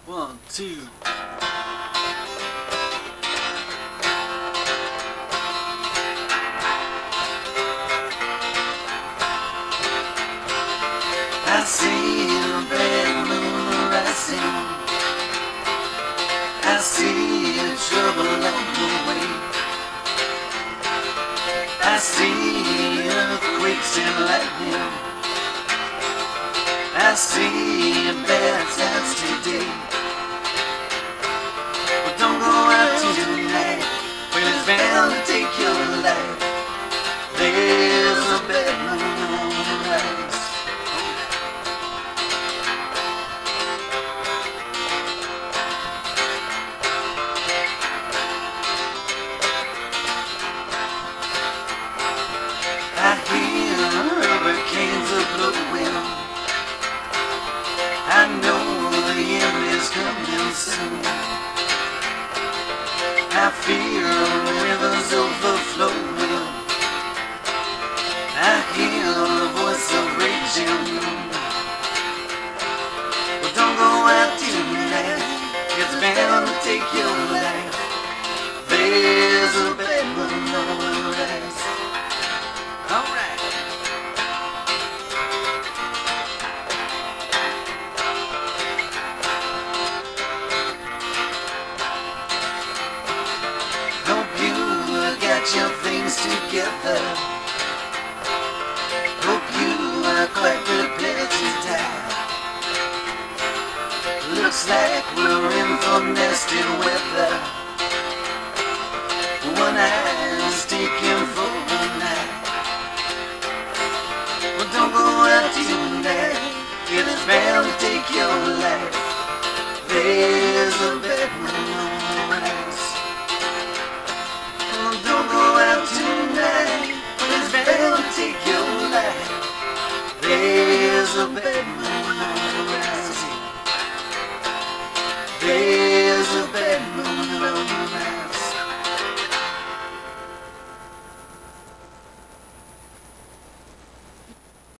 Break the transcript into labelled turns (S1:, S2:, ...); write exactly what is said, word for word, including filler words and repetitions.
S1: One, two. I see a bad moon rising. I see a trouble on the way. I see earthquakes and lightning. I see bad times today. But don't go out tonight when it's bound to take your life. There's a bad moon on the rise. I hear hurricanes are blowing. I know the end is coming soon. I feel rivers overflowing. I hear the voice of raging moon. But don't go out tonight, it's bound to take your life. There's a bad moon on the rise. Alright. Hope you got your things together. Hope you are quite prepared to die. Looks like we're in for nasty weather. One eye's taken for a night. Well, don't go out tonight, it's bound to take your life. There's a bad moon on the rise. Well, don't go out tonight, it's bound to take your life. There's a bad moon.